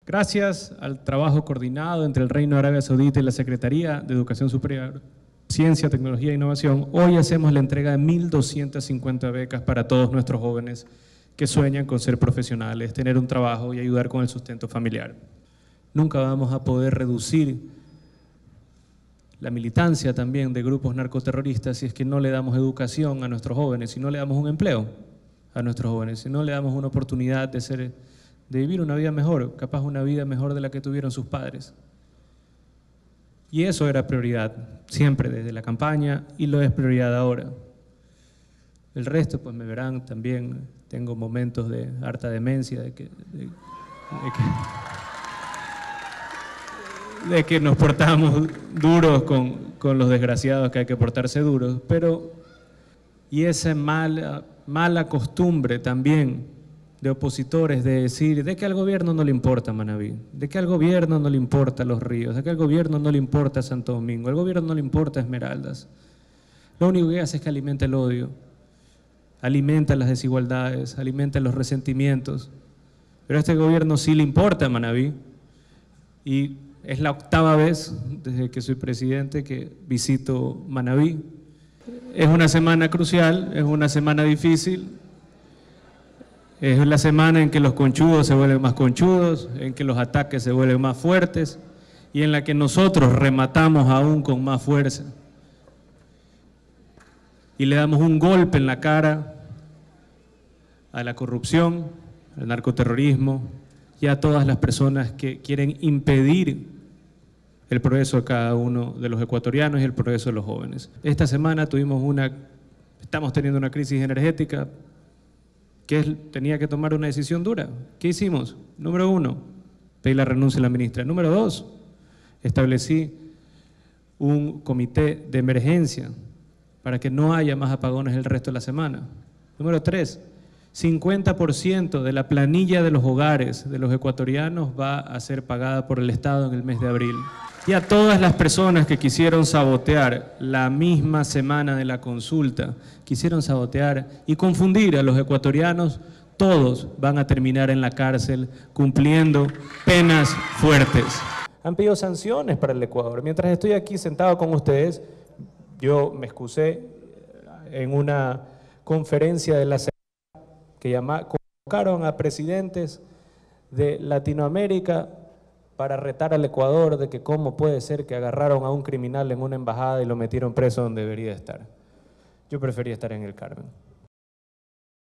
Gracias al trabajo coordinado entre el Reino de Arabia Saudita y la Secretaría de Educación Superior, Ciencia, Tecnología e Innovación, hoy hacemos la entrega de 1.250 becas para todos nuestros jóvenes que sueñan con ser profesionales, tener un trabajo y ayudar con el sustento familiar. Nunca vamos a poder reducir la militancia también de grupos narcoterroristas si es que no le damos educación a nuestros jóvenes, si no le damos un empleo a nuestros jóvenes, si no le damos una oportunidad de vivir una vida mejor, capaz una vida mejor de la que tuvieron sus padres. Y eso era prioridad, siempre desde la campaña, y lo es prioridad ahora. El resto, pues me verán también, tengo momentos de harta demencia, de que nos portamos duros con los desgraciados, que hay que portarse duros, pero y esa mala costumbre también de opositores de decir de que al gobierno no le importa Manabí, de que al gobierno no le importa Los Ríos, de que al gobierno no le importa Santo Domingo, al gobierno no le importa Esmeraldas. Lo único que hace es que alimenta el odio, alimenta las desigualdades, alimenta los resentimientos. Pero a este gobierno sí le importa Manabí, y es la 8ª vez desde que soy presidente que visito Manabí. Es una semana crucial, es una semana difícil, es la semana en que los conchudos se vuelven más conchudos, en que los ataques se vuelven más fuertes y en la que nosotros rematamos aún con más fuerza. Y le damos un golpe en la cara a la corrupción, al narcoterrorismo y a todas las personas que quieren impedir el progreso de cada uno de los ecuatorianos y el progreso de los jóvenes. Esta semana estamos teniendo una crisis energética que tenía que tomar una decisión dura. ¿Qué hicimos? Número 1, pedí la renuncia de la ministra. Número 2, establecí un comité de emergencia para que no haya más apagones el resto de la semana. Número 3, 50% de la planilla de los hogares de los ecuatorianos va a ser pagada por el Estado en el mes de abril. Y a todas las personas que quisieron sabotear la misma semana de la consulta, quisieron sabotear y confundir a los ecuatorianos, todos van a terminar en la cárcel cumpliendo penas fuertes. Han pedido sanciones para el Ecuador. Mientras estoy aquí sentado con ustedes, yo me excusé en una conferencia de la que convocaron a presidentes de Latinoamérica para retar al Ecuador de que cómo puede ser que agarraron a un criminal en una embajada y lo metieron preso donde debería estar. Yo prefería estar en el Carmen.